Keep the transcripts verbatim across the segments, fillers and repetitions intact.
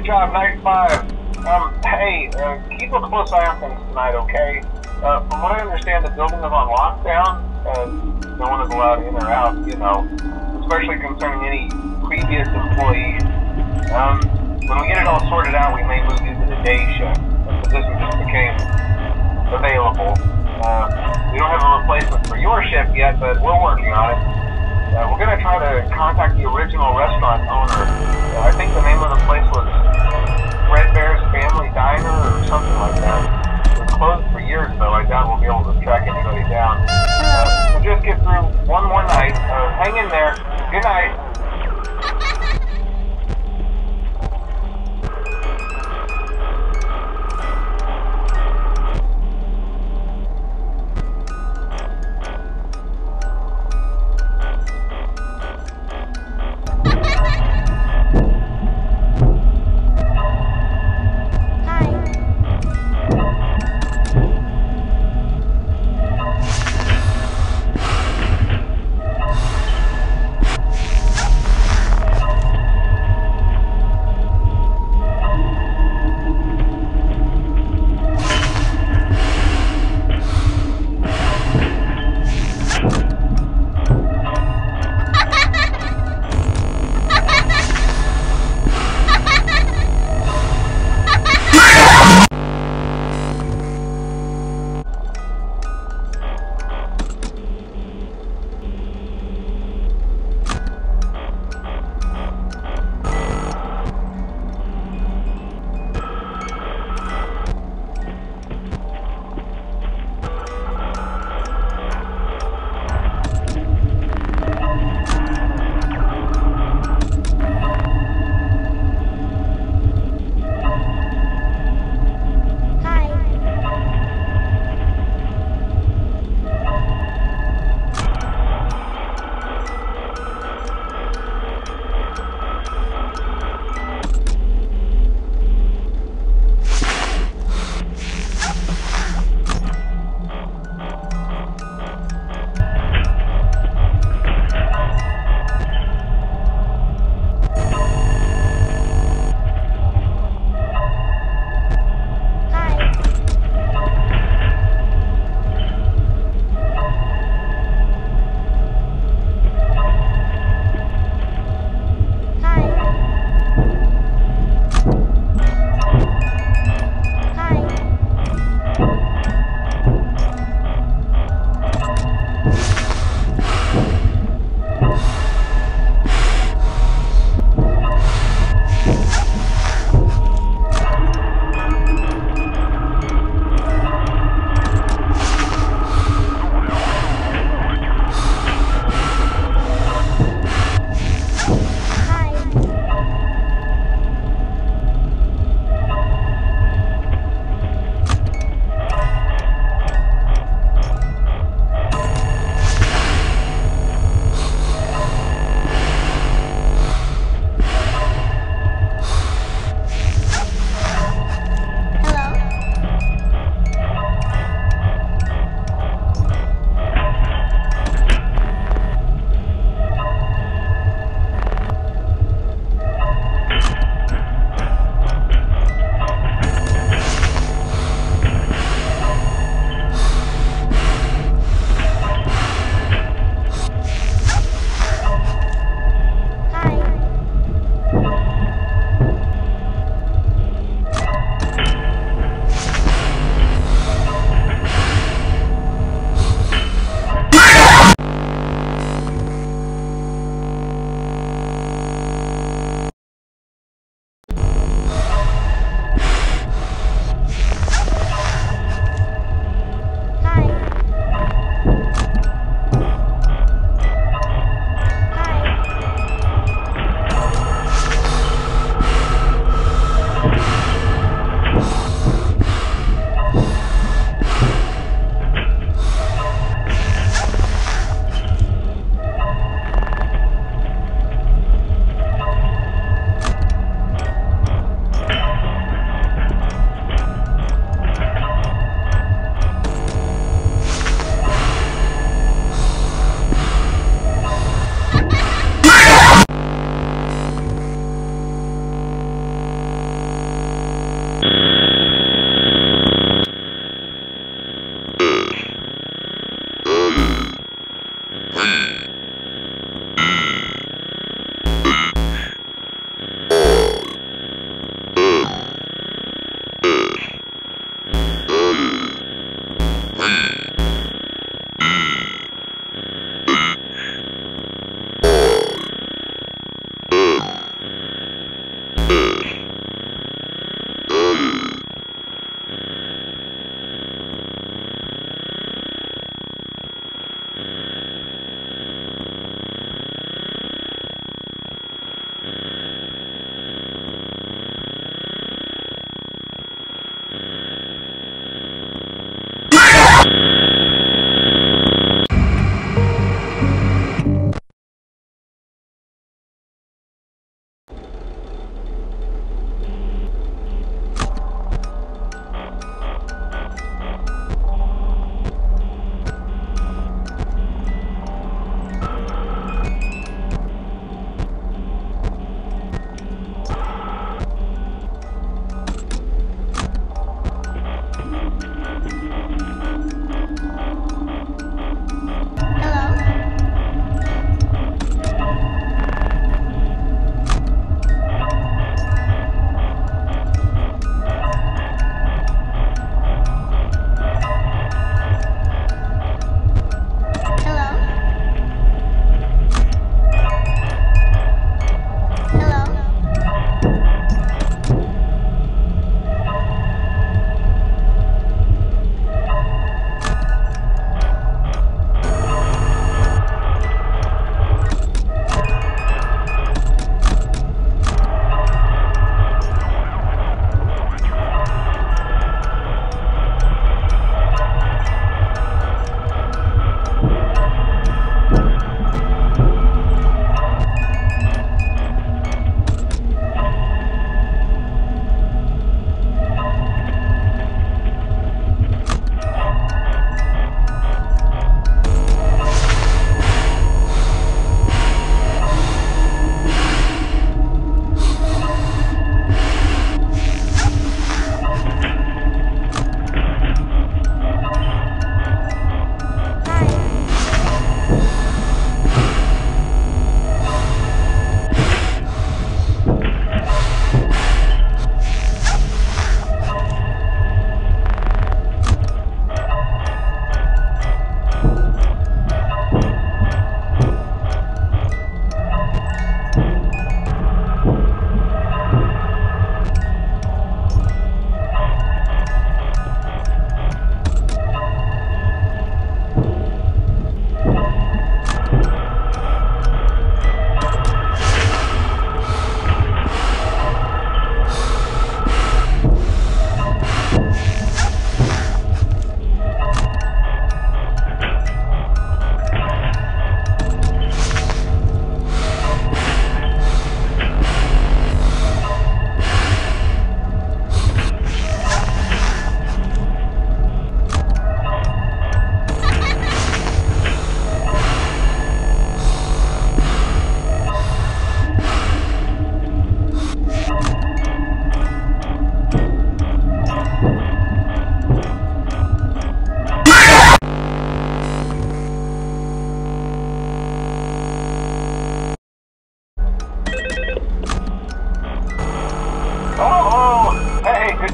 Good job, night five. Um, hey, uh, keep a close eye on things tonight, okay? Uh, from what I understand, the building is on lockdown, and no one is allowed in or out, you know, especially concerning any previous employees. Um, when we get it all sorted out, we may move you to the day shift. The position just became available. Uh, we don't have a replacement for your shift yet, but we're working on it. Uh, we're going to try to contact the original restaurant owner. Uh, I think the name of the place was Fredbear's Family Diner or something like that. It was closed for years, though. I doubt we'll be able to track anybody down. Uh, we'll just get through one more night. Uh, hang in there. Good night.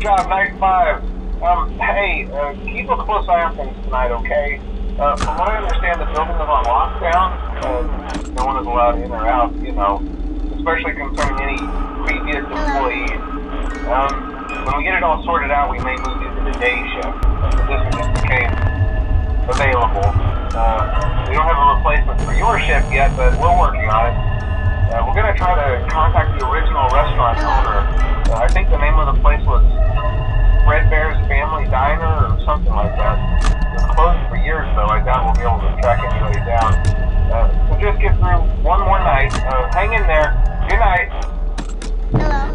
job, night five. Um, hey, uh, keep a close eye on things tonight, okay? Uh, from what I understand, the building is on lockdown. Uh, no one is allowed in or out, you know, especially concerning any previous employees. Um, when we get it all sorted out, we may move you to the day shift. This one just became available. Uh, we don't have a replacement for your shift yet, but we're working on it. Uh, we're going to try to contact the original restaurant owner. Uh, I think the name of the place was Red Bear's Family Diner or something like that. It was closed for years, though. I doubt we'll be able to track anybody down. Uh, so just get through one more night. Uh, hang in there. Good night. Hello.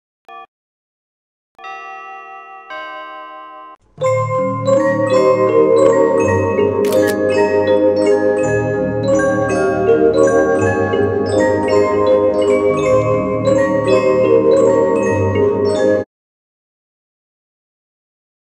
Thank you.